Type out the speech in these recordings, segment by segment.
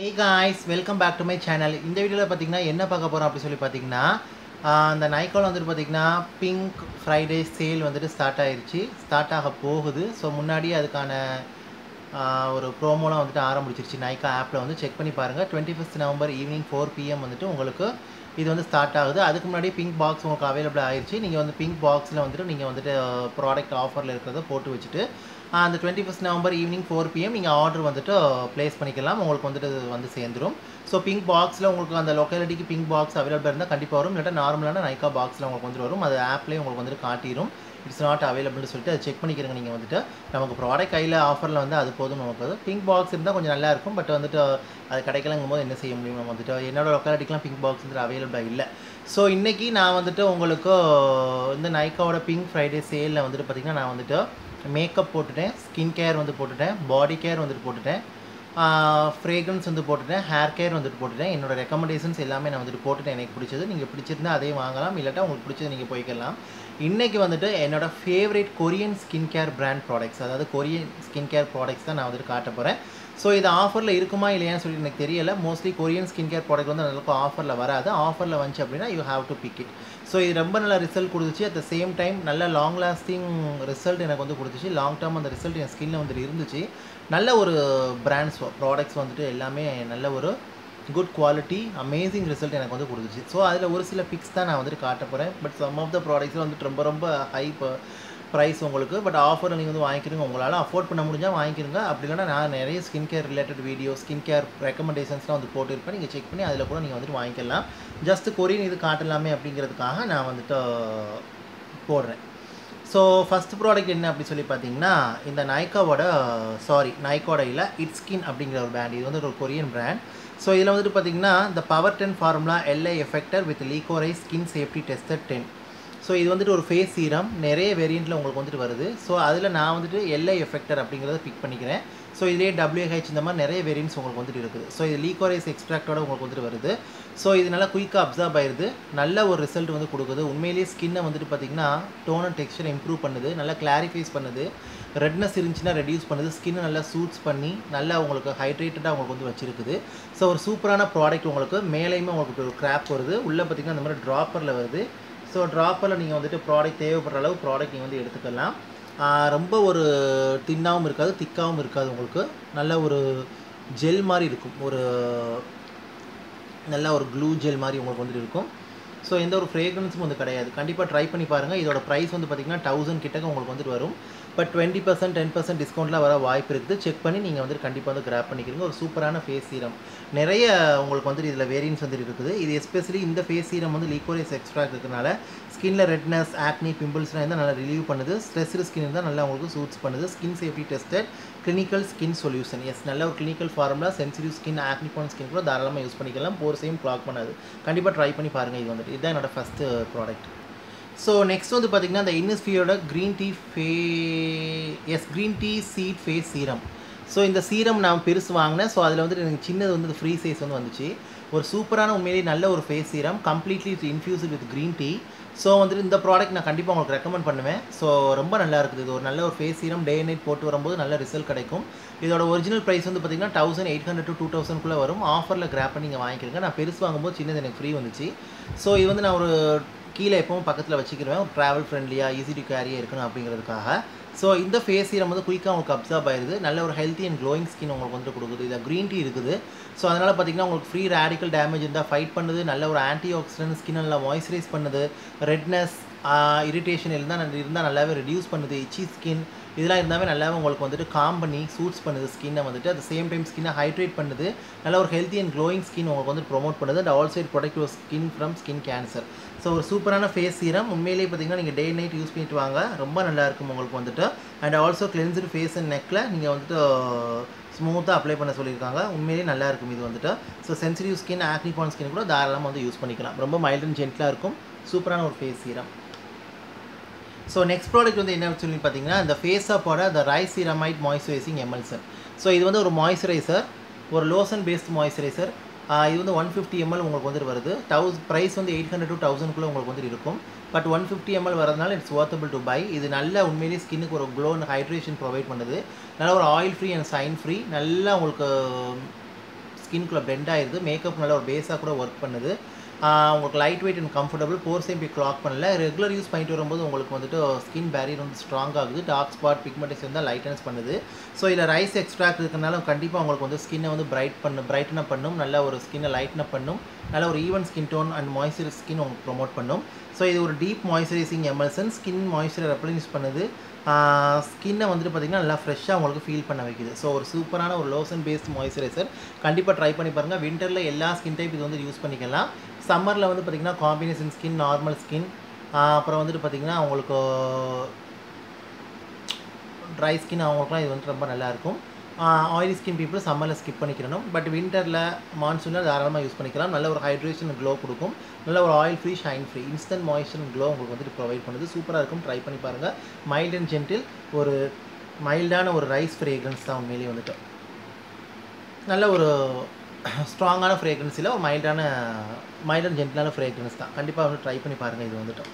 Hey guys, welcome back to my channel. இந்த வீடியோல பாத்தீங்கன்னா என்ன பார்க்க போறோம் அப்படி சொல்லி பாத்தீங்கன்னா அந்த Nykaa வந்துட்டு பாத்தீங்கன்னா Pink Friday sale வந்துட்டு ஸ்டார்ட் ஆக போகுது. சோ முன்னாடி அதுக்கான ஒரு ப்ரோமோலாம் வந்துட்டு ஆரம்பிச்சிருச்சு. Nykaa ஆப்ல வந்து செக் பண்ணி பாருங்க. 25th நவம்பர் ஈவினிங் 4 PM வந்துட்டு உங்களுக்கு இது வந்து ஸ்டார்ட் ஆகுது. அதுக்கு முன்னாடி பிங்க் பாக்ஸ் உங்களுக்கு அவைலபிள் ஆயிருச்சு. நீங்க வந்து பிங்க் பாக்ஸ்ல வந்துட்டு நீங்க வந்துட்டு ப்ராடக்ட் ஆஃபர்ல இருக்கிறத போட்டு வச்சிட்டு அந்த 21st நவம்பர் ஈவினிங் 4 PM நீங்கள் ஆர்டர் வந்துட்டு ப்ளேஸ் பண்ணிக்கலாம். உங்களுக்கு வந்துட்டு வந்து சேர்ந்துடும். ஸோ பிங்க் பாக்ஸில் உங்களுக்கு அந்த லொக்காலிட்டிக்கு பிங்க் பாக்ஸ் அவைலபிள் இருந்தால் கண்டிப்பாக வரும். இல்லாட்டா நார்மலான Nykaa பாக்ஸில் உங்களுக்கு வந்துட்டு வரும். அது ஆப்லேயே உங்களுக்கு வந்துட்டு காட்டிடும். இட்ஸ் நாட் அவைலபிள்னு சொல்லிட்டு அதை செக் பண்ணிக்கிறங்க. நீங்கள் வந்துட்டு நமக்கு ப்ராடக்ட் கையில் ஆஃபரில் வந்து அது போதும். நமக்கு பிங்க் பாக்ஸ் இருந்தால் கொஞ்சம் நல்லா இருக்கும். பட் வந்துட்டு அது கிடைக்கலங்கும் போது என்ன செய்ய முடியும்? நம்ம வந்துட்டு என்னோட லொக்காலிட்டிக்கெலாம் பிங்க் பாக்ஸ் வந்துட்டு அவைலபிளாக இல்லை. ஸோ இன்றைக்கி நான் வந்துட்டு உங்களுக்கு இந்த Nykaa பிங்க் ஃப்ரைடே சேலில் வந்துட்டு பார்த்திங்கன்னா நான் வந்துட்டு மேக்கப் போட்டுட்டேன், ஸ்கின் கேர் வந்து போட்டுட்டேன், பாடி கேர் வந்துட்டு போட்டுட்டேன், ஃப்ரேக்ரன்ஸ் வந்து போட்டுட்டேன், ஹேர் கேர் வந்துட்டு போட்டுட்டேன். என்னோட ரெக்கமெண்டேஷன்ஸ் எல்லாமே நான் வந்துட்டு போட்டுட்டேன். எனக்கு பிடிச்சது நீங்கள் பிடிச்சிருந்தா அதே வாங்கலாம், இல்லாட்டா உங்களுக்கு பிடிச்சது நீங்கள் போய்க்கலாம். இன்றைக்கி வந்துட்டு என்னோட favourite Korean skin care brand products, அதாவது கொரியன் ஸ்கின் கேர் ப்ராடக்ட்ஸ் தான் நான் வந்துட்டு காட்ட போகிறேன். ஸோ இது ஆஃபரில் இருக்குமா இல்லையான்னு சொல்லி எனக்கு தெரியலை. Mostly Korean skin care product வந்து அந்தளவுக்கு ஆஃபரில் வராது. ஆஃபரில் வந்துச்சு அப்படின்னா you have to pick it. So இது ரொம்ப நல்ல ரிசல்ட் கொடுத்துச்சு. அட் த சேம் டைம் நல்ல லாங் லாஸ்டிங் ரிசல்ட் எனக்கு வந்து கொடுத்துச்சு. லாங் டேர்ம் அந்த ரிசல்ட் என் ஸ்கின்னில் வந்துட்டு இருந்துச்சு. நல்ல ஒரு பிராண்ட்ஸ் ப்ராடக்ட்ஸ் வந்துட்டு எல்லாமே நல்ல ஒரு குட் குவாலிட்டி அமேசிங் ரிசல்ட் எனக்கு வந்து கொடுத்துச்சு. ஸோ அதில் ஒரு சில பிக்ஸ் தான் நான் வந்துட்டு காட்ட போகிறேன். பட் சம் ஆஃப் த ப்ராடக்ட்ஸில் வந்துட்டு ரொம்ப ரொம்ப ஹை ப்ரைஸ் உங்களுக்கு. பட் ஆஃபரில் நீங்கள் வந்து வாங்கிக்கிறீங்க, உங்களால் அஃபோர்ட் பண்ண முடிஞ்சால் வாங்கிக்கிறீங்க. அப்படி இல்லைனா நான் நிறைய skin care related video, skin care ரெக்கமெண்டேஷன்ஸ்லாம் வந்து போட்டிருப்பேன். நீங்கள் செக் பண்ணி அதில் கூட நீங்கள் வந்துட்டு வாங்கிக்கலாம். ஜஸ்ட் கொரியன் இது காட்டலாமே அப்படிங்கிறதுக்காக நான் வந்துட்டு போடுறேன். ஸோ ஃபஸ்ட் ப்ராடக்ட் என்ன அப்படி சொல்லி பார்த்தீங்கன்னா இந்த Nykaa இல்லை இட்ஸ்கின் அப்படிங்கிற ஒரு பிராண்ட். இது வந்து ஒரு கொரியன் பிராண்ட். ஸோ இதில் வந்துட்டு பார்த்தீங்கன்னா இந்த power 10 formula LA Effaclar with லீகோரை ஸ்கின் சேஃப்டி டெஸ்டட் 10. ஸோ இது வந்துட்டு ஒரு ஃபேஸ் சீரம், நிறைய வேரியண்ட்டில் உங்களுக்கு வந்துட்டு வருது. ஸோ அதில் நான் வந்துட்டு LA எஃபெக்டர் அப்படிங்கிறத பிக் பண்ணிக்கிறேன். ஸோ இதே WH இந்த மாதிரி நிறைய வேரியன்ட்ஸ் உங்களுக்கு வந்துட்டு இருக்குது. ஸோ இது லீகோரைஸ் எக்ஸ்ட்ராக்டோட உங்களுக்கு வந்துட்டு வருது. ஸோ இது நல்லா குயிக்காக அப்சர்வ் ஆயிடுது. நல்ல ஒரு ரிசல்ட் வந்து கொடுக்குது. உண்மையிலேயே ஸ்கின்னை வந்துட்டு பார்த்திங்கன்னா டோன் அண்ட் டெக்ஸ்சர் இம்ப்ரூவ் பண்ணுது, நல்லா கிளாரிஃபைஸ் பண்ணுது, ரெட்னஸ் இருந்துச்சுன்னா ரெடியூஸ் பண்ணுது, ஸ்கின்னை நல்லா சூட்ஸ் பண்ணி நல்லா உங்களுக்கு ஹைட்ரேட்டடாக உங்களுக்கு வந்து வச்சுருக்குது. ஸோ ஒரு சூப்பரான ப்ராடக்ட். உங்களுக்கு மேலேயுமே உங்களுக்கு ஒரு கிராப் வருது, உள்ளே பார்த்திங்கன்னா இந்த மாதிரி ட்ராப்பரில் வருது. ஸோ ட்ராப்பரில் நீங்கள் வந்துட்டு ப்ராடக்ட் தேவைப்படுற அளவு ப்ராடக்ட் நீங்கள் வந்து எடுத்துக்கலாம். ரொம்ப ஒரு தின்னாகவும் இருக்காது, திக்காகவும் இருக்காது. உங்களுக்கு நல்ல ஒரு ஜெல் மாதிரி இருக்கும், ஒரு நல்ல ஒரு க்ளூ ஜெல் மாதிரி உங்களுக்கு வந்துட்டு இருக்கும். ஸோ எந்த ஒரு ஃப்ரேக்ரன்ஸும் வந்து கிடையாது. கண்டிப்பாக ட்ரை பண்ணி பாருங்கள். இதோட ப்ரைஸ் வந்து பார்த்திங்கன்னா 1000 கிட்டக்க உங்களுக்கு வந்துட்டு வரும். பட் 20% 10% டிஸ்கவுண்ட்லாம் வர வாய்ப்பு இருக்குது. செக் பண்ணி நீங்கள் வந்துட்டு கண்டிப்பாக வந்து கிராப் பண்ணிக்கிறீங்க. ஒரு சூப்பரான ஃபேஸ் சீரம். நிறைய உங்களுக்கு வந்துட்டு இதில் வேரியன்ட்ஸ் வந்துட்டு இருக்குது. இது எஸ்பெஷலி இந்த ஃபேஸ் சீரம் வந்து லீகோரைஸ் எக்ஸ்ட்ராக்ட் இருக்கிறதுனால ஸ்கின்னில் ரெட்னஸ், ஆக்னி, பிம்பிள்ஸ்லாம் இருந்தால் நல்லா ரிலீவ் பண்ணுது. ஸ்ட்ரெஸ்டு ஸ்கின் இருந்தால் நல்லா உங்களுக்கு சூட்ஸ் பண்ணுது. Skin safety tested clinical skin solution. Yes, நல்ல ஒரு clinical formula. Sensitive skin, acne prone skin கூட தாராளமாக யூஸ் பண்ணிக்கலாம். போர்ஸையும் க்ளாக் பண்ணாது. கண்டிப்பாக ட்ரை பண்ணி பாருங்கள். இது வந்துட்டு இதுதான் என்னோடய ஃபஸ்ட்டு ப்ராடக்ட். ஸோ நெக்ஸ்ட் வந்து பார்த்திங்கன்னா இந்த இன்னிஸ்ஃபியோட green tea seed face serum. So இந்த சீரம் நான் பெருசு வாங்கினேன். ஸோ அதில் வந்துட்டு எனக்கு சின்னது வந்து ஃப்ரீ சைஸ் வந்து வந்துச்சு. ஒரு சூப்பரான உண்மையிலேயே நல்ல ஒரு face serum, completely infused with green tea. So வந்துட்டு இந்த ப்ராடக்ட் நான் கண்டிப்பாக உங்களுக்கு ரெக்கமெண்ட் பண்ணுவேன். ஸோ ரொம்ப நல்லா இருக்குது. இது ஒரு நல்ல ஒரு ஃபேஸ் சீரம். டே நைட் போட்டு வரும்போது நல்ல ரிசல்ட் கிடைக்கும். இதோட ஒரிஜினல் ப்ரைஸ் வந்து பார்த்திங்கன்னா 1800 to 2000 வரும். ஆஃபரில் கிராப் பண்ணி நீங்கள் வாங்கிக்கிறீங்க. நான் பெருசு வாங்கும்போது சின்னது எனக்கு ஃப்ரீ வந்துச்சு. ஸோ இது வந்து நான் ஒரு கீழே எப்பவும் பக்கத்தில் வச்சுக்கிடுவேன். ஒரு ட்ராவல் ஃப்ரெண்ட்லியாக ஈஸி டு கேரியாக இருக்கணும் அப்படிங்கிறதுக்காக. ஸோ இந்த ஃபேஸ் சீரம் வந்து குயிக்காக உங்களுக்கு அப்சர்வ் ஆயிடுது. நல்ல ஒரு ஹெல்த்தி அண்ட் க்ளோயிங் ஸ்கின் உங்களுக்கு வந்துட்டு கொடுக்குது. இதில் க்ரீன் டீ இருக்குது. ஸோ அதனால் பார்த்திங்கன்னா உங்களுக்கு ஃப்ரீ ரேடிக்கல் டேமேஜ் இருந்தால் ஃபைட் பண்ணுது. நல்ல ஒரு ஆன்டி ஆக்சிடென்ட், ஸ்கின் நல்லா மாய்ஸ்சரைஸ் பண்ணுது. ரெட்னஸ், இரிட்டேஷன் இருந்தால் நல்லாவே ரெடியூஸ் பண்ணுது. இச்சி ஸ்கின் இதெல்லாம் இருந்தாவே நல்லாவே உங்களுக்கு வந்துட்டு காம் பண்ணி சூட்ஸ் பண்ணுது ஸ்கின்னை வந்துட்டு. அட் சேம் டைம் ஸ்கின்னை ஹைட்ரேட் பண்ணுது. நல்ல ஒரு ஹெல்த்தி அண்ட் க்ளோயிங் ஸ்கின் உங்களுக்கு வந்து ப்ரொமோட் பண்ணுது. And also it protect your skin from skin cancer. So ஒரு சூப்பரான ஃபேஸ் சீரம். உண்மையிலேயே பார்த்திங்கன்னா நீங்கள் டே நைட் யூஸ் பண்ணிட்டு வாங்க, ரொம்ப நல்லா இருக்கும் உங்களுக்கு வந்துட்டு. And also cleansed face and நெக்கில் நீங்கள் வந்துட்டு ஸ்மூத்தாக அப்ளை பண்ண சொல்லியிருக்காங்க. உண்மையிலேயே நல்லா இருக்கும் இது வந்துட்டு. So sensitive skin, acne prone skin கூட தாராளமாக வந்து யூஸ் பண்ணிக்கலாம். ரொம்ப மைல்ட் அண்ட் ஜென்டிலாக இருக்கும். சூப்பரான ஒரு face serum. So next product வந்து என்ன சொல்லி பார்த்தீங்கன்னா இந்த ஃபேஸ் ஆப்போட the rice ceramide moisturising emulsion. So இது வந்து ஒரு மாய்ஸ்சரைசர், ஒரு லோஷன் பேஸ்ட் மாய்ஸ்சரைசர். இது வந்து 150 ml உங்களுக்கு வந்துட்டு வருது. ப்ரைஸ் வந்து 800 to 1000 உங்களுக்கு வந்துட்டு இருக்கும். பட் 150 ml வரதுனால இட்ஸ் வொர்த்தபிள் டு பை. இது நல்ல உண்மையிலேயே ஸ்கின்னுக்கு ஒரு க்ளோ அண்ட் ஹைட்ரேஷன் ப்ரொவைட் பண்ணுது. நல்ல ஒரு oil free and shine free. நல்லா உங்களுக்கு ஸ்கின்குள்ளே பெண்ட் ஆயிடுது. மேக்கப் நல்ல ஒரு பேஸாக கூட ஒர்க் பண்ணுது. உங்களுக்கு லைட் வெயிட் அண்ட் கம்ஃபர்டபுள். போர்ஸையும் போய் கிளாக் பண்ணல. ரெகுலர் யூஸ் பண்ணிட்டு வரும்போது உங்களுக்கு வந்துட்டு ஸ்கின் பேரியர் வந்து ஸ்ட்ராங் ஆகுது. டார்க் ஸ்பாட் பிக்மெண்டேஷன் தான் லைட்டன்ஸ் பண்ணுது. ஸோ இதில் ரைஸ் எக்ஸ்ட்ராக்ட் இருக்கிறனால கண்டிப்பாக உங்களுக்கு வந்து ஸ்கின்னை வந்து பிரைட்டன் பண்ணும். நல்ல ஒரு ஸ்கின்னை லைட்டன் பண்ணும். நல்ல ஒரு even skin tone and moisturise skin உங்களுக்கு ப்ரொமோட் பண்ணும். ஸோ இது ஒரு டீப் மாய்ஸ்சரைசிங் எமல்சன். ஸ்கின் மாய்ஸ்சரை ரெப்ளனிஷ் பண்ணுது. ஸ்கின்னை வந்துட்டு பார்த்திங்கன்னா நல்லா ஃப்ரெஷ்ஷாக உங்களுக்கு ஃபீல் பண்ண வைக்குது. ஸோ ஒரு சூப்பரான ஒரு லோஷன் பேஸ்ட் மாய்ஸ்சரைசர் கண்டிப்பாக ட்ரை பண்ணி பாருங்கள். வின்டரில் எல்லா ஸ்கின் டைப் இது வந்து யூஸ் பண்ணிக்கலாம். சம்மரில் வந்து பார்த்திங்கன்னா காம்பினேஷன் ஸ்கின், நார்மல் ஸ்கின், அப்புறம் வந்துட்டு பார்த்திங்கன்னா உங்களுக்கு ட்ரை ஸ்கின் அவங்களுக்குலாம் இது வந்து ரொம்ப நல்லாயிருக்கும். ஆயிலி ஸ்கின் பீப்புள் சம்மரில் ஸ்கிப் பண்ணிக்கிறணும். பட் வின்டரில் மான்சூனில் தாராளமாக யூஸ் பண்ணிக்கலாம். நல்ல ஒரு ஹைட்ரேஷன் க்ளோ கொடுக்கும். நல்ல ஒரு oil free, shine free, instant moisture glow உங்களுக்கு வந்துட்டு ப்ரொவைட் பண்ணுது. சூப்பராக இருக்கும். ட்ரை பண்ணி பாருங்கள். மைல்ட் அண்ட் ஜென்டில், ஒரு மைல்டான ஒரு ரைஸ் ஃப்ரேக்ரன்ஸ் தான் உண்மையிலேயே வந்துட்டு. நல்ல ஒரு ஸ்ட்ராங்கான ஃப்ரேக்ரன்ஸ் இல்லை, ஒரு மைல்ட் அண்ட் ஜென்டிலான ஃப்ரேக்ரன்ஸ் தான். கண்டிப்பாக வந்து ட்ரை பண்ணி பாருங்கள் இது வந்துட்டு.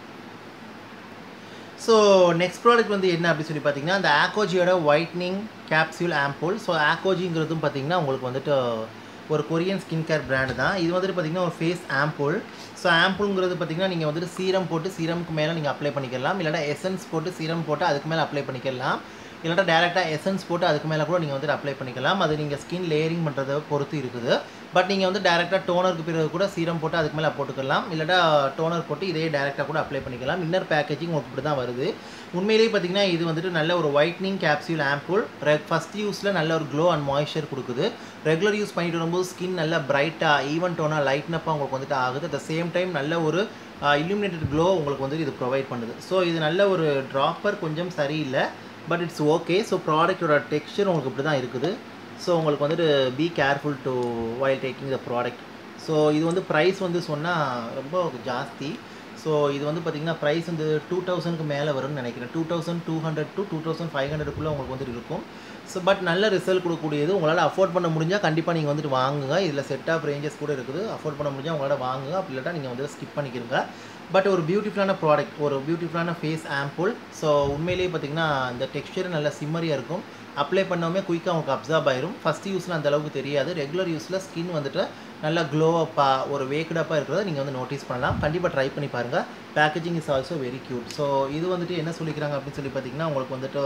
ஸோ நெக்ஸ்ட் ப்ராடக்ட் வந்து என்ன அப்படின்னு சொல்லி பார்த்தீங்கன்னா, இந்த ஆக்கோஜியோட ஒயிட்னிங் கேப்சியூல் ஆம்பூல். ஸோ ஆக்கோஜிங்கிறதும் பார்த்தீங்கன்னா உங்களுக்கு வந்துட்டு ஒரு கொரியன் ஸ்கின் கேர் பிராண்டு தான். இது வந்துட்டு பார்த்திங்கன்னா ஒரு ஃபேஸ் ஆம்பூல். ஸோ ஆம்பூல்ங்கிறது பார்த்திங்கன்னா நீங்கள் வந்துட்டு சீரம் போட்டு சீரமுக்கு மேலே நீங்கள் அப்ளை பண்ணிக்கலாம். இல்லைனா எசன்ஸ் போட்டு சீரம் போட்டு அதுக்கு மேலே அப்ளை பண்ணிக்கலாம். இல்லைனா டேரெக்டாக எசன்ஸ் போட்டு அதுக்கு மேலே கூட நீங்கள் வந்துட்டு அப்ளை பண்ணிக்கலாம். அது நீங்கள் ஸ்கின் லேயரிங் பண்ணுறதை பொறுத்து இருக்குது. பட் நீங்கள் வந்து டேரெக்டாக டோனருக்கு பிறகு கூட சீரம் போட்டு அதுக்கு மேலே போட்டுக்கலாம். இல்லைனா டோனர் போட்டு இதே டேரெக்டாக கூட அப்ளை பண்ணிக்கலாம். இன்னர் பேக்கேஜிங் உங்களுக்கு இப்படி தான் வருது. உண்மையிலேயே பார்த்திங்கன்னா இது வந்துட்டு நல்ல ஒரு ஒயிட்னிங் கேப்சியூல் ஆம்பூல். ஃபஸ்ட் யூஸில் நல்ல ஒரு க்ளோ அண்ட் மாய்ஸ்சர் கொடுக்குது. ரெகுலர் யூஸ் பண்ணிட்டு வரும்போது ஸ்கின் நல்லா பிரைட்டாக, ஈவன் டோனாக, லைட்னப்பாக உங்களுக்கு வந்துட்டு ஆகுது. அட் த சேம் டைம் நல்ல ஒரு இல்லுமினேட்டட் க்ளோ உங்களுக்கு வந்துட்டு இது ப்ரொவைட் பண்ணுது. ஸோ இது நல்ல ஒரு ட்ராப்பர் கொஞ்சம் சரியில்லை, பட் இட்ஸ் ஓகே. ஸோ ப்ராடக்டோட டெக்ஸ்சர் உங்களுக்கு இப்படி தான் இருக்குது. ஸோ உங்களுக்கு வந்துட்டு be careful to while taking the product. So இது வந்து ப்ரைஸ் வந்து சொன்னால் ரொம்ப ஜாஸ்தி. ஸோ இது வந்து பார்த்திங்கன்னா ப்ரைஸ் வந்து 2000க்கு மேலே வரும்னு நினைக்கிறேன். 2200 to 2500க்குள்ளே உங்களுக்கு வந்துட்டு இருக்கும். ஸோ பட் நல்ல ரிசல்ட் கொடுக்கக்கூடியது. உங்களால் அஃபோர்ட் பண்ண முடிஞ்சால் கண்டிப்பாக நீங்கள் வந்துட்டு வாங்குங்க. இதில் செட் ஆஃப் ரேஞ்சஸ் கூட இருக்குது. அஃபோர்ட் பண்ண முடிஞ்சால் உங்களால் வாங்குங்க. அப்படி இல்லாட்டா நீங்கள் வந்து ஸ்கிப் பண்ணிக்கிறங்க. பட் ஒரு பியூட்டிஃபுல்லான ப்ராடக்ட், ஒரு பியூட்டிஃபுல்லான ஃபேஸ் ஆம்பூல். ஸோ உண்மையிலேயே பார்த்திங்கன்னா இந்த டெக்ஸ்சர் நல்ல சிம்மரியாக இருக்கும். அப்ளை பண்ணவுமே குயிக்காக உங்களுக்கு அப்சார்ப் ஆயிரும். ஃபஸ்ட் யூஸில் அந்த அளவுக்கு தெரியாது. ரெகுலர் யூஸில் ஸ்கின் வந்துட்டு நல்லா க்ளோவப்பாக, ஒரு வேக்கடப்பாக இருக்கிறத நீங்கள் வந்து நோட்டீஸ் பண்ணலாம். கண்டிப்பாக ட்ரை பண்ணி பாருங்கள். Packaging is also very cute. So இது வந்துட்டு என்ன சொல்லிக்கிறாங்க அப்படின்னு சொல்லி பார்த்தீங்கன்னா, உங்களுக்கு வந்துட்டு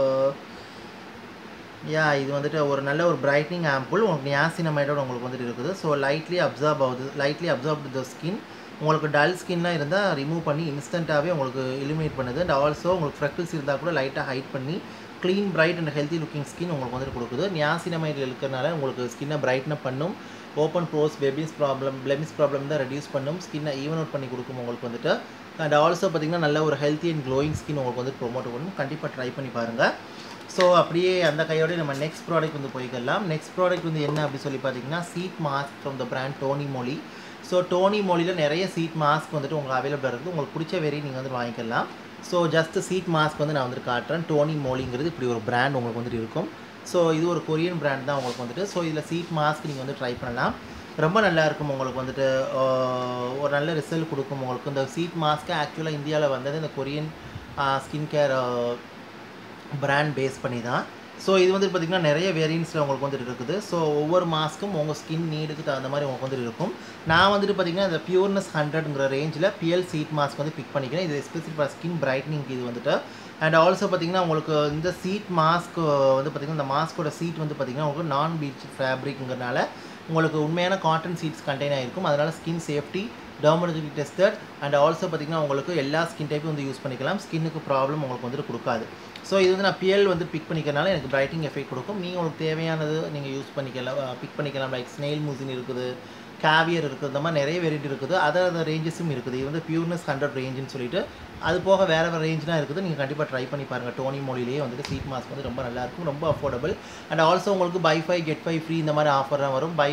இது வந்துட்டு ஒரு நல்ல ஒரு பிரைட்னிங் ஆம்பூல். உங்களுக்கு நியாசினமைடோட உங்களுக்கு வந்துட்டு இருக்குது. ஸோ லைட்லி அப்சார்ப் ஆகுது. Lightly absorb the skin. உங்களுக்கு டல் ஸ்கின்லாம் இருந்தால் ரிமூவ் பண்ணி இன்ஸ்டண்ட்டாகவே உங்களுக்கு இலுமினேட் பண்ணுது. அண்ட் ஆல்சோ உங்களுக்கு ஃப்ரெக்கிள்ஸ் இருந்தால் கூட லைட்டாக ஹைட் பண்ணி clean, bright and healthy looking skin உங்களுக்கு வந்துட்டு கொடுக்குது. நியாசினமைடில் இருக்கிறனால உங்களுக்கு ஸ்கின்னை பிரைட்னப் பண்ணும். ஓப்பன் ப்ரோஸ், பிளெமிஷ் ப்ராப்ளம் தான் ரெடியூஸ் பண்ணும். ஸ்கின்னை ஈவன் அவுட் பண்ணி கொடுக்கும் உங்களுக்கு வந்துட்டு. அண்ட் ஆல்சோ பார்த்திங்கன்னா நல்ல ஒரு ஹெல்த்தி அண்ட் க்ளோயிங் ஸ்கின் உங்களுக்கு வந்து ப்ரொமோட் பண்ணும். கண்டிப்பாக ட்ரை பண்ணி பாருங்கள். ஸோ அப்படியே அந்த கையோடய நம்ம நெக்ஸ்ட் ப்ராடக்ட் வந்து போய்க்கலாம். நெக்ஸ்ட் ப்ராடக்ட் வந்து என்ன அப்படி சொல்லி பார்த்தீங்கன்னா, sheet mask from the brand Tony Moly. So Tony மோலியில் நிறைய சீட் மாஸ்க் வந்துட்டு உங்களுக்கு அவைலபிளாக இருக்குது. உங்களுக்கு பிடிச்ச வெரி நீங்கள் வந்து வாங்கிக்கலாம். ஸோ ஜஸ்ட்டு சீட் மாஸ்க் வந்து நான் வந்துட்டு காட்டுறேன். டோனி மோலிங்கிறது இப்படி ஒரு பிராண்ட் உங்களுக்கு வந்துட்டு இருக்கும். ஸோ இது ஒரு கொரியன் பிராண்ட் தான் உங்களுக்கு வந்துட்டு. ஸோ இதில் சீட் மாஸ்க் நீங்கள் வந்து ட்ரை பண்ணலாம். ரொம்ப நல்லாயிருக்கும். உங்களுக்கு வந்துட்டு ஒரு நல்ல ரிசல்ட் கொடுக்கும். உங்களுக்கு இந்த சீட் மாஸ்க்கு ஆக்சுவலாக இந்தியாவில் வந்தது இந்த Korean skin care brand base பண்ணி தான். ஸோ இது வந்து பார்த்திங்கன்னா நிறைய வேரியன்ஸில் உங்களுக்கு வந்துட்டு இருக்குது. ஸோ ஒவ்வொரு மாஸ்க்கும் உங்கள் ஸ்கின் நீடுக்கு தகுந்த மாதிரி உங்களுக்கு வந்துட்டு இருக்கும். நான் வந்துட்டு பார்த்திங்கன்னா இந்த பியூர்னஸ் 100ங்கிற ரேஞ்சில் பிஎல் சீட் மாஸ்க் வந்து பிக் பண்ணிக்கிறேன். இது எஸ்பெஷலி ஃபார் ஸ்கின் பிரைட்னிங்க்கு இது வந்துட்டு. அண்ட் ஆல்சோ பார்த்திங்கன்னா உங்களுக்கு இந்த சீட் மாஸ்க் வந்து பார்த்திங்கன்னா இந்த மாஸ்கோட சீட் வந்து பார்த்திங்கன்னா உங்களுக்கு நான் பீச் ஃபேப்ரிக்ங்கிறனால உங்களுக்கு உண்மையான காட்டன் சீட்ஸ் கண்டெயின் ஆகிருக்கும். அதனால் skin safety, dermatologically tested and also பார்த்திங்கன்னா உங்களுக்கு எல்லா ஸ்கின் டைப்பும் வந்து யூஸ் பண்ணிக்கலாம். ஸ்கின்னுக்கு ப்ராப்ளம் உங்களுக்கு வந்துட்டு கொடுக்காது. ஸோ இது வந்து நான் பிஎல் வந்து பிக் பண்ணிக்கிறனால எனக்கு பிரைட்டிங் எஃபெக்ட் கொடுக்கும். நீங்கள் உங்களுக்கு தேவையானது நீங்கள் யூஸ் பண்ணிக்கலாம், பிக் பண்ணிக்கலாம். லைக் ஸ்னெயில் மூசின் இருக்குது, கேவியர் இருக்குது, இந்த மாதிரி நிறைய வெரைட்டி இருக்குது. அதர் ரேஞ்சஸும் இருக்குது. இது வந்து பியூர்னஸ் 100 ரேஞ்சுன்னு சொல்லிட்டு அது போக வேறு ரேஞ்செலாம் இருக்குது. நீங்கள் கண்டிப்பாக ட்ரை பண்ணி பாருங்கள். டோனி மோலிலேயே வந்துட்டு சீட் மாஸ்க் வந்து ரொம்ப நல்லாயிருக்கும், ரொம்ப அஃபோர்டபுள். அண்ட் ஆல்சோ உங்களுக்கு buy 5 get 5 ஃப்ரீ இந்த மாதிரி ஆஃபர்லாம் வரும். buy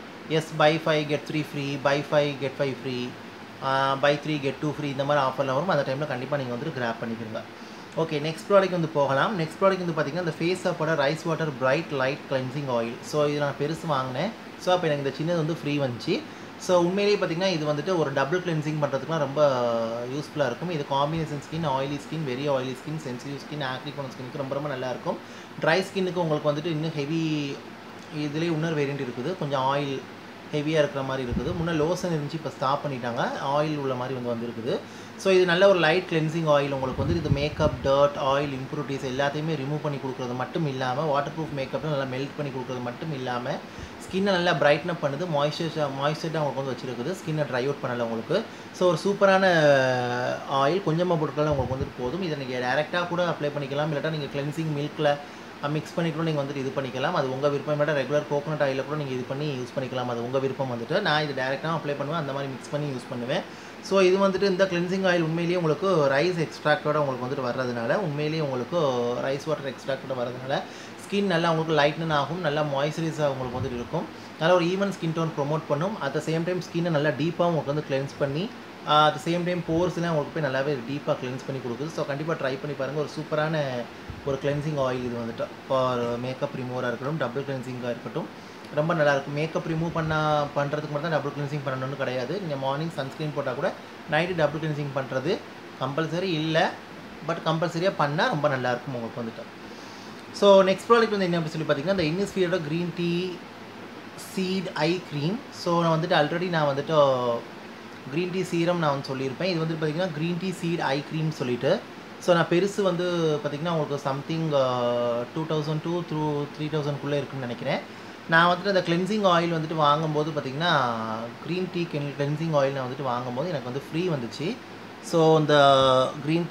5 get 3 free, buy 5 get 5 free, buy 3 get 2 free இந்த மாதிரி ஆஃபர்லாம் வரும். அந்த டைமில் கண்டிப்பாக நீங்கள் வந்துட்டு கிராப் பண்ணிக்கிறீங்க. ஓகே, நெக்ஸ்ட் ப்ராடக்ட் வந்து போகலாம். நெக்ஸ்ட் ப்ராடக்ட் வந்து பார்த்திங்கன்னா இந்த ஃபேஸ் ஆப்போட rice water bright light cleansing oil. So இது நான் பெருசு வாங்கினேன். ஸோ அப்போ எனக்கு இந்த சின்னது வந்து ஃப்ரீ வந்துச்சு. ஸோ உண்மையிலேயே பார்த்திங்கன்னா இது வந்துட்டு ஒரு டபுள் கிளென்சிங் பண்ணுறதுக்குலாம் ரொம்ப யூஸ்ஃபுல்லாக இருக்கும். இது combination skin, oily skin, very oily skin, sensitive skin, acne prone ஸ்கின்னுக்கு ரொம்ப ரொம்ப நல்லாயிருக்கும். ட்ரை ஸ்கின்னுக்கு உங்களுக்கு வந்துட்டு இன்னும் ஹெவி இதுலேயே இன்னொரு வேரியண்ட் இருக்குது, கொஞ்சம் ஆயில் ஹெவியாக இருக்கிற மாதிரி இருக்குது. முன்னே லோஷன் இருந்துச்சு, இப்போ ஸ்டாப் பண்ணிட்டாங்க, ஆயில் உள்ள மாதிரி வந்துருக்குது. ஸோ இது நல்ல ஒரு லைட் கிளென்சிங் ஆயில் உங்களுக்கு வந்து இது மேக்கப், டர்ட், ஆயில், இம்ப்யூரிட்டிஸ் எல்லாத்தையுமே ரிமூவ் பண்ணி கொடுக்குறது மட்டும் இல்லாமல், வாட்டர் ப்ரூஃப் மேக்கப்பில் நல்லா மெல்ட் பண்ணி கொடுக்குறது மட்டும் இல்லாமல், ஸ்கின்னை நல்லா பிரைட்னப் பண்ணுது, மாய்ஸ்சரைஸாக உங்களுக்கு வந்து வச்சுருக்குது, ஸ்கின்னை ட்ரை அவுட் பண்ணலை உங்களுக்கு. ஸோ ஒரு சூப்பரான ஆயில், கொஞ்சமாக போட்டுக்கலாம் உங்களுக்கு வந்துட்டு போதும். இதை நீங்கள் டேரெக்டாக கூட அப்ளை பண்ணிக்கலாம், இல்லாட்டா நீங்கள் கிளென்சிங் மில்கில் மிக்ஸ் பண்ணிக்கூட நீங்கள் வந்துட்டு இது பண்ணிக்கலாம், அது உங்கள் விருப்பம். இல்லாட்டா ரெகுலர் கோகோனட் ஆயிலில் கூட நீங்கள் இது பண்ணி யூஸ் பண்ணிக்கலாம், அது உங்கள் விருப்பம் வந்துட்டு. நான் இது டேரெக்டாக அப்ளை பண்ணுவேன், அந்த மாதிரி மிக்ஸ் பண்ணி யூஸ் பண்ணுவேன். ஸோ இது வந்துட்டு இந்த கிளென்சிங் ஆயில் உண்மையிலேயே உங்களுக்கு ரைஸ் எக்ஸ்ட்ராக்டோட உங்களுக்கு வந்துட்டு வர்றதுனால, உண்மையிலேயே உங்களுக்கு ரைஸ் வாட்டர் எக்ஸ்ட்ராக்டோட வரதுனால ஸ்கின் நல்லா உங்களுக்கு லைட்டன் ஆகும், நல்லா மாய்ஸ்சரைஸாக உங்களுக்கு வந்துட்டு இருக்கும், நல்லா ஒரு ஈவன் ஸ்கின் டோன் ப்ரொமோட் பண்ணும். அட் த சேம் டைம் ஸ்கின்னை நல்லா டீப்பாக உங்களுக்கு வந்து கிளென்ஸ் பண்ணி, அட் த சேம் டைம் போர்ஸ்லாம் உங்களுக்கு போய் நல்லாவே டீப்பாக கிளென்ஸ் பண்ணி கொடுக்குது. ஸோ கண்டிப்பாக ட்ரை பண்ணி பாருங்கள், ஒரு சூப்பரான ஒரு கிளென்சிங் ஆயில் இது வந்துட்டு ஃபார் மேக்கப் ரிமூவராக இருக்கட்டும், டபுள் கிளென்சிங்காக இருக்கட்டும், ரொம்ப நல்லாயிருக்கும். மேக்கப் ரிமூவ் பண்ணுறதுக்கு மட்டும் தான் டபுள் கிளென்சிங் பண்ணணும்னு கிடையாது. நீங்கள் மார்னிங் சன்ஸ்க்ரீன் போட்டால் கூட நைட்டு டபுள் கிளென்சிங் பண்ணுறது கம்பல்சரி இல்லை, பட் கம்பல்சரியாக பண்ணால் ரொம்ப நல்லாயிருக்கும் உங்களுக்கு வந்துட்டு. ஸோ நெக்ஸ்ட் ப்ராடக்ட் வந்து என்ன அப்படி சொல்லி பார்த்தீங்கன்னா, இந்த இன்னிஸ்ஃபியரோட green tea seed eye cream. So நான் வந்துட்டு ஆல்ரெடி நான் வந்துட்டு க்ரீன் டீ சீரம் நான் வந்து சொல்லியிருப்பேன். இது வந்துட்டு பார்த்திங்கன்னா green tea seed eye cream சொல்லிவிட்டு, ஸோ நான் பெருசு வந்து பார்த்திங்கன்னா உங்களுக்கு சம்திங் 2002 through 3000 இருக்குன்னு நினைக்கிறேன். நான் வந்துட்டு அந்த கிளென்சிங் ஆயில் வந்துட்டு வாங்கும்போது பார்த்திங்கன்னா க்ரீன் டீ கிளென்சிங் ஆயில் நான் வந்துட்டு வாங்கும்போது எனக்கு வந்து ஃப்ரீ வந்துச்சு. ஸோ இந்த க்ரீன்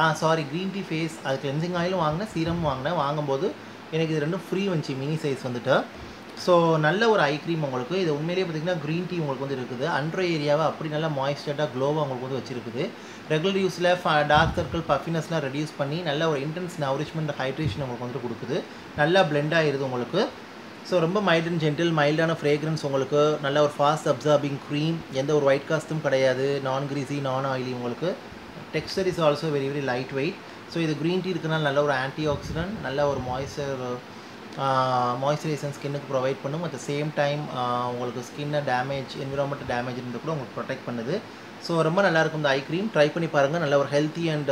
டீ ஃபேஸ் அது கிளென்சிங் ஆயிலும் வாங்கினேன், சீரமும் வாங்கும்போது எனக்கு இது ரெண்டும் ஃப்ரீ வந்துச்சு, மினி சைஸ் வந்துட்டு. ஸோ நல்ல ஒரு ஐ க்ரீம் உங்களுக்கு. இது உண்மையிலேயே பார்த்திங்கன்னா க்ரீன் டீ உங்களுக்கு வந்து இருக்குது, அண்டர் ஏரியாவை அப்படி நல்லா மாய்ஸ்சர்டாக க்ளோவாக உங்களுக்கு வந்து வச்சுருக்குது. ரெகுலர் யூஸில் டார்க் சர்க்கிள் பஃபினஸ்லாம் ரெடியூஸ் பண்ணி நல்ல ஒரு இன்டென்ஸ் நரிஷ்மெண்ட் ஹைட்ரேஷன் உங்களுக்கு வந்துட்டு கொடுக்குது, நல்லா பிளெண்ட் ஆகிடுது உங்களுக்கு. ஸோ ரொம்ப மைல்ட் அண்ட் ஜென்டில், மைல்டான ஃப்ரேக்ரன்ஸ் உங்களுக்கு, நல்ல ஒரு ஃபாஸ்ட் அப்சார்பிங் க்ரீம், எந்த ஒரு ஒயிட் காஸ்ட்டும் கிடையாது, நான் கிரீஸி நான் ஆயிலி உங்களுக்கு. Texture is also very very light weight. So இது க்ரீன் டீ இருக்குனால நல்ல ஒரு ஆன்டி ஆக்சிடென்ட், நல்ல ஒரு மாய்ஸ்சரைசேஷன் ஸ்கின்னுக்கு ப்ரொவைட் பண்ணும். அட் த சேம் டைம் உங்களுக்கு ஸ்கின்னை என்விரான்மெண்ட் டேமேஜ் இருந்து கூட உங்களுக்கு ப்ரொடெக்ட் பண்ணுது. ஸோ ரொம்ப நல்லாயிருக்கும் இந்த ஐ க்ரீம், ட்ரை பண்ணி பாருங்கள். நல்ல ஒரு ஹெல்த்தி அண்ட்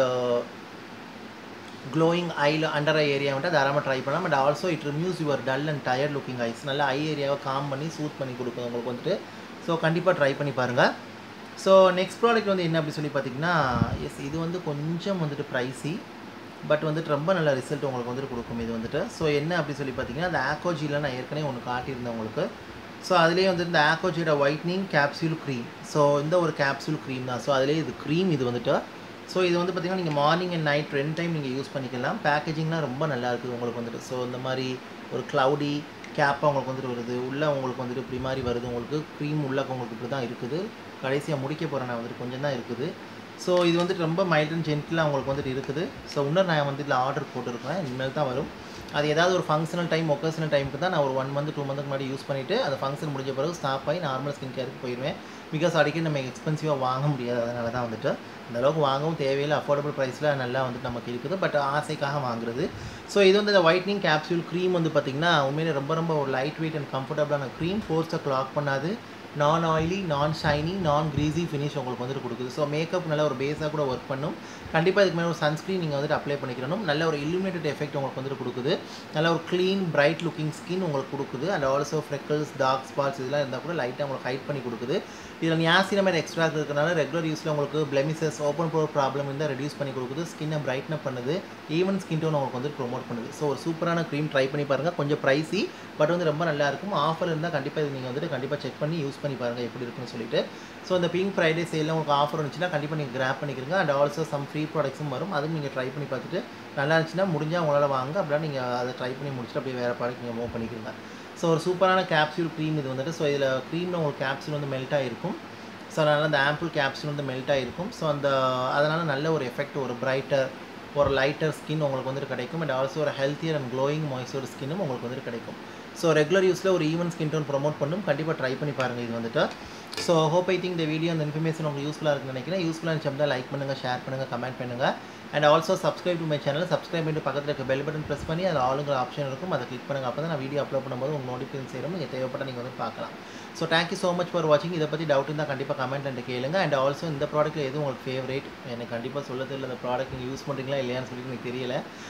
க்ளோயிங் ஐயில் அண்டர் ஐ ஏரியா வந்துட்டு தாராளமாக ட்ரை பண்ணலாம். But also it removes your dull and tired looking eyes, நல்லா ஐ ஏரியாவை காம் பண்ணி சூத் பண்ணி கொடுக்குது உங்களுக்கு வந்துட்டு. ஸோ கண்டிப்பாக ட்ரை பண்ணி பாருங்கள். ஸோ நெக்ஸ்ட் ப்ராடக்ட் வந்து என்ன அப்படி சொல்லி பார்த்தீங்கன்னா, இது வந்து கொஞ்சம் வந்துட்டு ப்ரைஸி, பட் வந்துட்டு ரொம்ப நல்ல ரிசல்ட் உங்களுக்கு வந்துட்டு கொடுக்கும் இது வந்துட்டு. ஸோ என்ன அப்படி சொல்லி பார்த்தீங்கன்னா, அந்த ஆக்கோஜியில் நான் ஏற்கனவே ஒன்று காட்டியிருந்தேன் உங்களுக்கு. ஸோ அதுலேயே வந்துட்டு இந்த ஆக்கோஜியோட ஒயிட்னிங் கேப்சூல் க்ரீம். ஸோ இந்த ஒரு கேப்சூல் க்ரீம் தான். ஸோ அதுலேயே இது க்ரீம் இது வந்துட்டு. ஸோ இது வந்து பார்த்திங்கன்னா நீங்கள் மார்னிங் அண்ட் நைட் 2 டைம் நீங்கள் யூஸ் பண்ணிக்கலாம். பேக்கேஜிங்லாம் ரொம்ப நல்லா இருக்குது உங்களுக்கு வந்துட்டு. ஸோ இந்த மாதிரி ஒரு க்ளவுடி கேப்பாக உங்களுக்கு வந்துட்டு வருது, உள்ளே உங்களுக்கு வந்துட்டு இப்படி மாதிரி வருது, உங்களுக்கு க்ரீம் உள்ளே உங்களுக்கு இப்படி தான் இருக்குது. கடைசியாக முடிக்க போகிறேன் நான் வந்துட்டு, கொஞ்சம் தான் இருக்குது. ஸோ இது வந்துட்டு ரொம்ப மைல்ட் அண்ட் ஜென்டிலாக உங்களுக்கு வந்துட்டு இருக்குது. ஸோ இன்னும் நான் வந்து இதில் ஆர்டர் போட்டுருக்கேன், இனிமேல் தான் வரும். அது ஏதாவது ஒரு ஃபங்க்ஷனல் டைம், ஒகேஷனல் டைமுக்கு தான் நான் ஒரு 1 month 2 monthக்கு முன்னாடி யூஸ் பண்ணிவிட்டு அந்த ஃபங்க்ஷன் முடிஞ்ச பிறகு ஸ்டாப் ஆகி நார்மல் ஸ்கின் கேருக்கு போயிடுவேன். பிகாஸ் அடிக்கடி நம்ம எக்ஸ்பென்சிவாக வாங்க முடியாது, அதனால தான் வந்துட்டு அந்தளவுக்கு வாங்கவும் தேவையில்லை, அஃபோர்டபுள் ப்ரைஸில் நல்லா வந்துட்டு நமக்கு இருக்குது, பட் ஆசைக்காக வாங்குறது. ஸோ இது வந்து இந்த ஒயிட்னிங் கேப்சூல் க்ரீம் வந்து பார்த்திங்கன்னா உண்மையிலே ரொம்ப ஒரு லைட் வெயிட் அண்ட் கம்ஃபர்டபுளான க்ரீம், போர்ஸை க்ளாக் பண்ணாது, நான் ஆயிலி, நான் ஷைனி, நான் க்ரீஸி ஃபினிஷ் உங்களுக்கு வந்துட்டு கொடுக்குது. ஸோ மேக்கப் நல்ல ஒரு பேஸாக கூட ஒர்க் பண்ணும். கண்டிப்பாக இதுக்கு மேலே ஒரு சன்ஸ்க்ரீன் நீங்கள் வந்துட்டு அப்ளை பண்ணிக்கணும். நல்ல ஒரு இல்லுமினேட்டட் எஃபெக்ட் உங்களுக்கு வந்துட்டு கொடுக்குது, நல்ல ஒரு க்ளீன் பிரைட் லுக்கிங் ஸ்கின் உங்களுக்கு கொடுக்குது. And also freckles, dark spots இதெல்லாம் இருந்தால் கூட லைட்டாக உங்களுக்கு ஹைட் பண்ணி கொடுக்குது. இதில் நியாசினமைட் எக்ஸ்ட்ராக்ட் இருக்கிறனால ரெகுலர் யூஸில் உங்களுக்கு பிளெமிசஸ், ஓப்பன் போர் ப்ராப்ளம் இருந்தால் ரெடியூஸ் பண்ணி கொடுக்குது, ஸ்கின்னை பிரைட்னப் பண்ணுது, ஈவன் ஸ்கின் டோன் உங்களுக்கு வந்து ப்ரொமோட் பண்ணுது. ஸோ ஒரு சூப்பரான க்ரீம், ட்ரை பண்ணி பாருங்கள். கொஞ்சம் ப்ரைஸி, பட் வந்து ரொம்ப நல்லாயிருக்கும். ஆஃபர் இருந்தால் கண்டிப்பாக இது நீங்கள் வந்துட்டு கண்டிப்பாக செக் பண்ணி யூஸ் பண்ணி பாருங்கள் எப்படி இருக்குன்னு சொல்லிட்டு. ஸோ இந்த பிங்க் ஃப்ரைடே சேலில் உங்களுக்கு ஆஃபர் இருந்துச்சுன்னா கண்டிப்பாக நீங்கள் கிராப் பண்ணிக்கிறீங்க. அண்ட் ஆல்சோ சம் ஃப்ரீ ப்ராடக்ட்ஸும் வரும், அதுவும் நீங்கள் ட்ரை பண்ணி பார்த்துட்டு நல்லா இருந்துச்சுன்னா முடிஞ்சால் உங்களால் வாங்க, அப்படின்னா நீங்கள் அதை ட்ரை பண்ணி முடிச்சுட்டு அப்படியே வேறு ப்ராடக்ட் நீங்கள் மூவ் பண்ணிக்கிறீங்க. ஸோ ஒரு சூப்பரான கேப்சூல் க்ரீம் இது வந்துட்டு. ஸோ இதில் க்ரீமில் உங்களுக்கு கேப்சூல் வந்து மெல்ட் ஆகிருக்கும். ஸோ அதனால் அந்த ஆம்பிள் கேப்சூல் வந்து மெல்ட் ஆகிருக்கும். ஸோ அதனால் நல்ல ஒரு எஃபெக்ட், ஒரு பிரைட்டர், ஒரு லைட்டர் ஸ்கின் உங்களுக்கு வந்துட்டு கிடைக்கும். அண்ட் ஆல்சோ ஒரு ஹெல்த்தியர் அண்ட் க்ளோயிங் மாய்ஸ்சர் ஸ்கின்னும் உங்களுக்கு வந்துட்டு கிடைக்கும். ஸோ ரெகுலர் யூஸில் ஒரு ஈவன் ஸ்கின் டோன் ப்ரொமோட் பண்ணும். கண்டிப்பாக ட்ரை பண்ணி பாருங்கள் இது வந்துட்டு. ஸோ ஹோப் ஐ திங்க் இந்த வீடியோ அந்த இன்ஃபர்மேஷன் உங்களுக்கு யூஸ்ஃபுல்லாக இருக்குன்னு நினைக்கிறேன். யூஸ்ஃபுல்லாக இருந்துச்சு லைக் பண்ணுங்கள், ஷேர் பண்ணுங்கள், கமெண்ட் பண்ணுங்கள். And also subscribe to my channel. Subscribe பண்ணிட்டு பக்கத்தில் இருக்க பெல் பட்டன் ப்ரெஸ் பண்ணி அதில் ஆளுங்கிற ஆப்ஷன் இருக்கும், அதை கிளிக் பண்ணுங்கள். அப்போ தான் நான் வீடியோ அப்லோட் பண்ணும்போது உங்களுக்கு நோட்டிஃபிகேஷன் செய்யணும், நீங்கள் தேவைப்பட்ட நீங்கள் வந்து பார்க்கலாம். So thank you so much for வாட்சிங். இதை பற்றி டவுட் இருந்தால் கண்டிப்பாக கமெண்ட் அண்ட் கேளுங்க. அண்ட் ஆல்சோ இந்த ப்ராடக்ட்டில் எதுவும் உங்களுக்கு ஃபேவரேட் எனக்கு கண்டிப்பாக சொல்ல தெரியல. இந்த ப்ராடக்ட் நீங்கள் யூஸ் பண்ணுறீங்களா இல்லையான்னு சொல்லிட்டு எனக்கு தெரியல.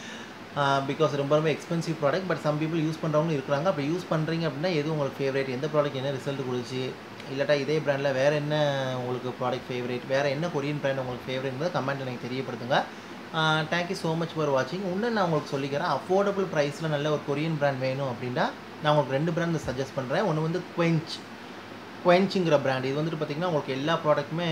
பிகாஸ் ரொம்ப ரொம்ப expensive product. But some people use பண்ணுறவங்களும் இருக்கிறாங்க. அப்போ யூஸ் பண்ணுறீங்க அப்படின்னா எது உங்களுக்கு ஃபேவரேட், எந்த ப்ராடக்ட் என்ன ரிசல்ட் கொடுச்சு, இல்லாட்டா இதே பிராண்டில் வேறு என்ன உங்களுக்கு ப்ராடக்ட் ஃபேவரேட், வேறு என்ன கொரியன் பிராண்ட் உங்களுக்கு ஃபேவரேட்ங்கிறத கமெண்ட்டில் எனக்கு தெரியப்படுத்துங்க. தேங்க்யூ ஸோ மச் ஃபார் வாட்சிங். இன்னும் நான் உங்களுக்கு சொல்லிக்கிறேன், அஃபோர்டபுள் ப்ரைஸில் நல்ல ஒரு கொரியன் பிராண்ட் வேணும் அப்படின்னா நான் உங்களுக்கு 2 பிராண்ட் சஜஸ்ட் பண்ணுறேன். ஒன்று வந்து குவென்ச்சுங்கிற பிராண்ட். இது வந்துட்டு பார்த்திங்கன்னா உங்களுக்கு எல்லா ப்ராடக்ட்டுமே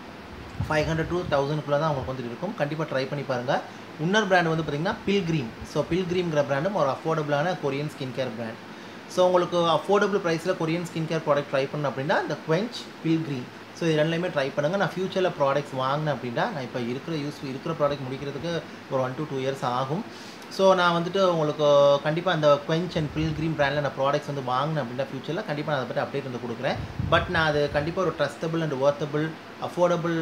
500 to 1000 தான் உங்களுக்கு வந்துட்டு இருக்கும். கண்டிப்பாக ட்ரை பண்ணி பாருங்கள். இன்னொரு பிராண்ட் வந்து பார்த்திங்கன்னா பில்கிரீம். ஸோ பில்கிரீம்ங்கிற பிராண்டும் ஒரு அஃபோர்டபுளான Korean skin care brand. So உங்களுக்கு அஃபோர்டபுள் ப்ரைஸில் Korean skin care product try பண்ணணும் அப்படின்னா இந்த குவென்ச், பில்கிரீம், ஸோ இது ரெண்டுலையுமே ட்ரை பண்ணுங்கள். நான் ஃபியூச்சரில் ப்ராடக்ட்ஸ் வாங்கினேன் அப்படின்னா நான் இப்போ இருக்கிற ப்ராடக்ட் முடிக்கிறதுக்கு ஒரு 1 to 2 years ஆகும். ஸோ நான் வந்துட்டு உங்களுக்கு கண்டிப்பாக அந்த குவென்ச் அண்ட் பில்கிரீம் பிராண்டில் நான் ப்ராடக்ட்ஸ் வந்து வாங்கினேன் அப்படின்னா ஃபியூச்சரில் கண்டிப்பாக நான் அதை பற்றி அப்டேட் வந்து கொடுக்குறேன். பட் நான் அது கண்டிப்பாக ஒரு ட்ரஸ்டபுள் அண்ட் ஒர்த்தபுள் அஃபோர்டபுள்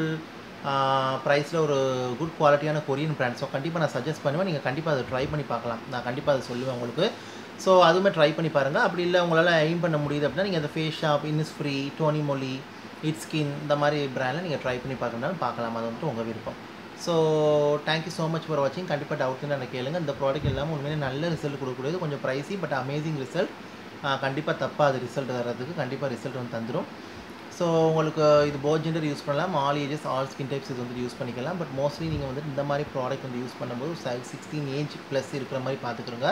ப்ரைஸில் ஒரு குட் குவாலிட்டியான கொரியன் பிராண்ட். ஸோ கண்டிப்பாக நான் சஜஸ்ட் பண்ணுவேன். நீங்கள் கண்டிப்பாக அதை ட்ரை பண்ணி பார்க்கலாம். நான் கண்டிப்பாக அதை சொல்லுவேன் உங்களுக்கு. ஸோ அதுவுமே ட்ரை பண்ணி பாருங்கள். அப்படி இல்லை உங்களால் எய்ம் பண்ண முடியுது அப்படின்னா நீங்கள் அந்த ஃபேஸ் ஷாப், இன்னிஸ்ஃப்ரீ, டோனி மொழி, இட்ஸ் ஸ்கின் இந்த மாதிரி பிராண்டில் நீங்கள் ட்ரை பண்ணி பார்க்கலாம். அது வந்துட்டு உங்கள் விருப்பம். So thank you so much for வாட்சிங். கண்டிப்பாக டவுட்னு எனக்கு கேளுங்க. இந்த ப்ராடக்ட் எல்லாமே உண்மையிலே நல்ல ரிசல்ட் கொடுக்கக்கூடியது. கொஞ்சம் ப்ரைஸி பட் அமேசிங் ரிசல்ட். கண்டிப்பாக தப்பாக அது ரிசல்ட் தர்றதுக்கு கண்டிப்பாக ரிசல்ட் வந்து தந்துடும். ஸோ உங்களுக்கு இது போத் ஜெண்டர் யூஸ் பண்ணலாம், all ages, all skin types இது வந்து யூஸ் பண்ணிக்கலாம். பட் மோஸ்ட்லி நீங்கள் வந்து இந்த மாதிரி ப்ராடக்ட் வந்து யூஸ் பண்ணும்போது 16 ஏஜ் ப்ளஸ் இருக்கிற மாதிரி பார்த்துக்குறோங்க.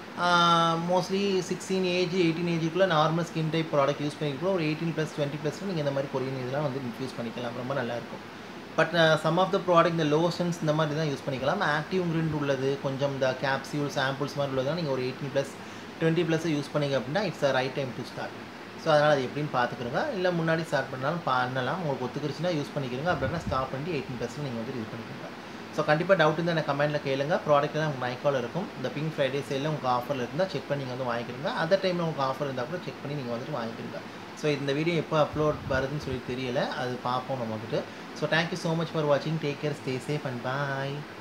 மோஸ்ட்லி 16 ஏஜ் 18 ஏஜுக்குள்ளே normal skin type product use பண்ணிக்கலாம். ஒரு 18+, 20+ல நீங்கள் இந்த மாதிரி கொரியன் இதெல்லாம் வந்து யூஸ் பண்ணிக்கலாம். ரொம்ப நல்லாயிருக்கும். But some of the product இந்த லோஷன்ஸ் இந்த மாதிரி தான் யூஸ் பண்ணிக்கலாம். ஆக்டிவ் இன்கிரியன்ட் உள்ளது, கொஞ்சம் இந்த கேப்சியூல்ஸ், ஆம்பிள்ஸ் மாதிரி உள்ளதுலாம் நீங்கள் ஒரு 18+, 20+ யூஸ் பண்ணிங்க அப்படின்னா it's a right time to start. So அதனால் அது எப்படின்னு பார்த்துக்கிறோங்க. இல்லை முன்னாடி ஸ்டார்ட் பண்ணாலும் பண்ணலாம். உங்களுக்கு ஒத்துக்கிருச்சுன்னா யூஸ் பண்ணிக்கிறங்க. அப்படின்னா ஸ்டாப் பண்ணிட்டு 18+ நீங்கள் வந்து யூஸ் பண்ணிக்கிறீங்க. ஸோ கண்டிப்பாக டவுட் இருந்தால் எனக்கு கமெண்ட்டில் கேளுங்க. ப்ராடக்ட்லாம் உங்களுக்கு நைக்காவில் இருக்கும். இந்த பிங்க் ஃப்ரைடே சேலில் உங்களுக்கு ஆஃபரில் இருந்தால் செக் பண்ணி நீங்கள் வந்து வாங்கிக்கிறீங்க. அதர் டைமில் உங்களுக்கு ஆஃபர் இருந்தால் கூட செக் பண்ணி நீங்கள் வந்துட்டு வாங்கிக்கிறீங்க. ஸோ இந்த வீடியோ எப்போ அப்லோட் வருதுன்னு சொல்லி தெரியலை, அது பார்ப்போம் நம்ம வந்துட்டு. So thank you so much for வாட்சிங். Take care, stay safe and bye.